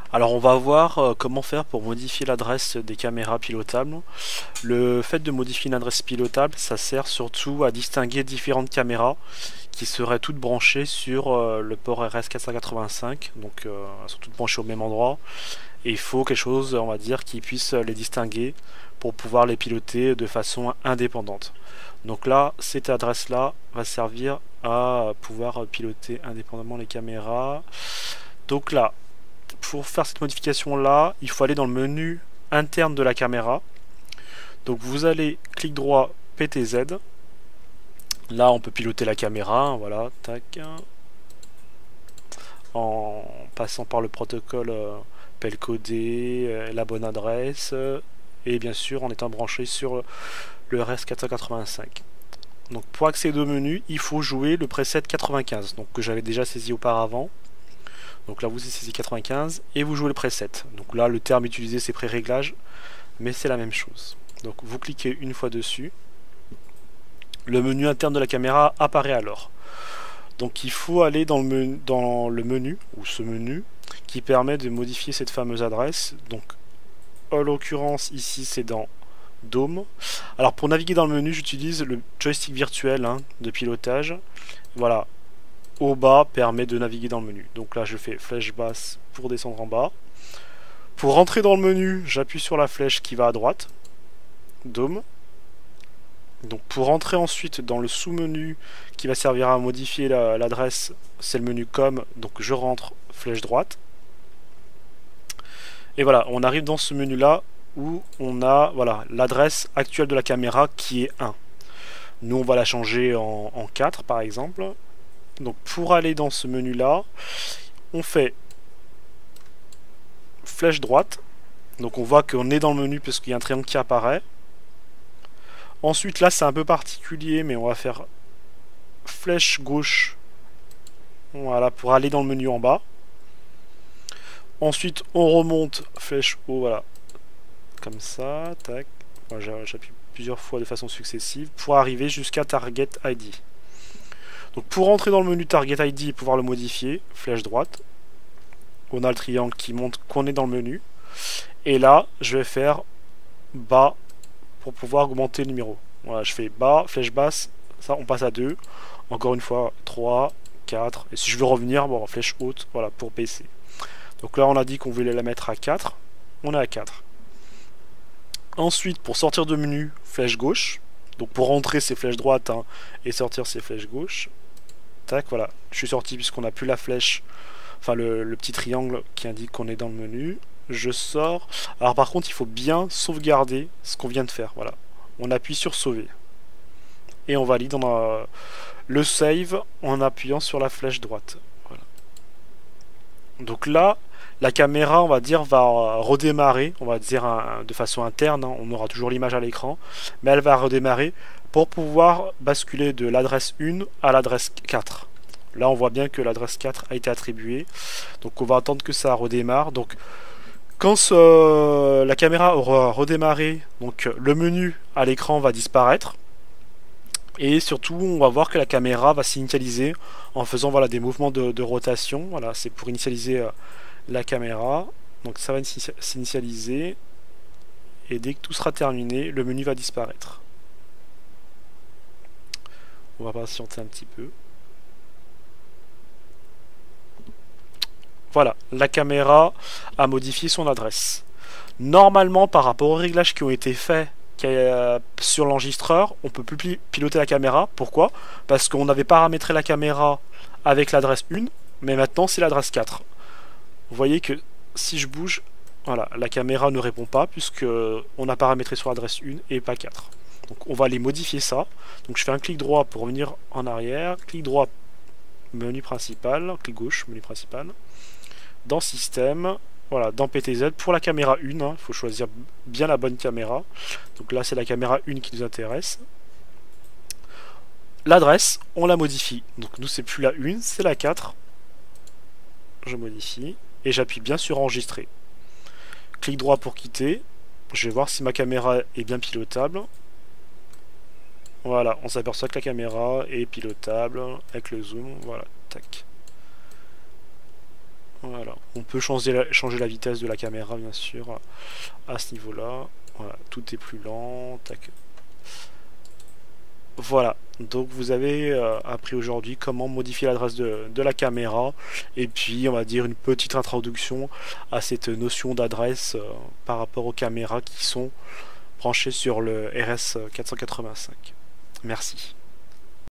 Alors on va voir comment faire pour modifier l'adresse des caméras pilotables. Le fait de modifier une adresse pilotable, ça sert surtout à distinguer différentes caméras qui seraient toutes branchées sur le port RS485, donc elles sont toutes branchées au même endroit. Et il faut quelque chose, on va dire, qui puisse les distinguer pour pouvoir les piloter de façon indépendante. Donc là, cette adresse-là va servir à pouvoir piloter indépendamment les caméras. Donc là, pour faire cette modification là, il faut aller dans le menu interne de la caméra. Donc vous allez clic droit PTZ. Là on peut piloter la caméra, voilà, tac, en passant par le protocole pelcodé, la bonne adresse, et bien sûr en étant branché sur le RS485. Donc pour accéder au menu, il faut jouer le preset 95, donc que j'avais déjà saisi auparavant. Donc là vous saisissez 95 et vous jouez le preset. Donc là le terme utilisé c'est pré-réglage, mais c'est la même chose. Donc vous cliquez une fois dessus, le menu interne de la caméra apparaît alors. Donc il faut aller dans le menu, ou ce menu, qui permet de modifier cette fameuse adresse. Donc en l'occurrence ici c'est dans Dome. Alors pour naviguer dans le menu j'utilise le joystick virtuel de pilotage. Voilà, au bas permet de naviguer dans le menu. Donc là je fais flèche basse pour descendre en bas. Pour rentrer dans le menu, j'appuie sur la flèche qui va à droite. Dome. Donc pour rentrer ensuite dans le sous-menu qui va servir à modifier l'adresse, c'est le menu com. Donc je rentre flèche droite. Et voilà, on arrive dans ce menu là où on a voilà l'adresse actuelle de la caméra qui est 1. Nous on va la changer en 4 par exemple. Donc pour aller dans ce menu là, on fait flèche droite. Donc on voit qu'on est dans le menu parce qu'il y a un triangle qui apparaît. Ensuite là c'est un peu particulier mais on va faire flèche gauche. Voilà, pour aller dans le menu en bas. Ensuite on remonte flèche haut, voilà. Comme ça, tac. Voilà, j'appuie plusieurs fois de façon successive pour arriver jusqu'à Target ID. Donc pour rentrer dans le menu Target ID et pouvoir le modifier, flèche droite, on a le triangle qui montre qu'on est dans le menu. Et là, je vais faire bas pour pouvoir augmenter le numéro. Voilà, je fais bas, flèche basse, ça on passe à 2. Encore une fois, 3, 4. Et si je veux revenir, bon, flèche haute, voilà, pour baisser. Donc là, on a dit qu'on voulait la mettre à 4. On est à 4. Ensuite, pour sortir de menu, flèche gauche. Donc pour rentrer, c'est flèche droite et sortir, c'est flèche gauche. Tac, voilà. Je suis sorti puisqu'on n'a plus la flèche, enfin le petit triangle qui indique qu'on est dans le menu. Je sors. Alors par contre, il faut bien sauvegarder ce qu'on vient de faire. Voilà. On appuie sur sauver. Et on valide le save en appuyant sur la flèche droite. Voilà. Donc là, la caméra, on va dire, va redémarrer, on va dire de façon interne, on aura toujours l'image à l'écran, mais elle va redémarrer pour pouvoir basculer de l'adresse 1 à l'adresse 4. Là, on voit bien que l'adresse 4 a été attribuée, donc on va attendre que ça redémarre. Donc, quand la caméra aura redémarré, donc le menu à l'écran va disparaître, et surtout, on va voir que la caméra va s'initialiser en faisant voilà, des mouvements de rotation. Voilà, c'est pour initialiser la caméra. Donc ça va s'initialiser. Et dès que tout sera terminé, le menu va disparaître. On va patienter un petit peu. Voilà, la caméra a modifié son adresse. Normalement, par rapport aux réglages qui ont été faits sur l'enregistreur, on peut plus piloter la caméra. Pourquoi? Parce qu'on avait paramétré la caméra avec l'adresse 1, mais maintenant c'est l'adresse 4. Vous voyez que si je bouge, voilà, la caméra ne répond pas puisque on a paramétré sur l'adresse 1 et pas 4. Donc on va aller modifier ça. Donc je fais un clic droit pour revenir en arrière, clic droit menu principal, clic gauche menu principal, dans système. Voilà, dans PTZ, pour la caméra 1, il faut choisir bien la bonne caméra. Donc là, c'est la caméra 1 qui nous intéresse. L'adresse, on la modifie. Donc nous, c'est plus la 1, c'est la 4. Je modifie. Et j'appuie bien sur enregistrer. Clic droit pour quitter. Je vais voir si ma caméra est bien pilotable. Voilà, on s'aperçoit que la caméra est pilotable avec le zoom. Voilà, tac. Voilà, on peut changer la vitesse de la caméra bien sûr à ce niveau-là. Voilà, tout est plus lent. Tac. Voilà, donc vous avez appris aujourd'hui comment modifier l'adresse de la caméra et puis on va dire une petite introduction à cette notion d'adresse par rapport aux caméras qui sont branchées sur le RS 485. Merci.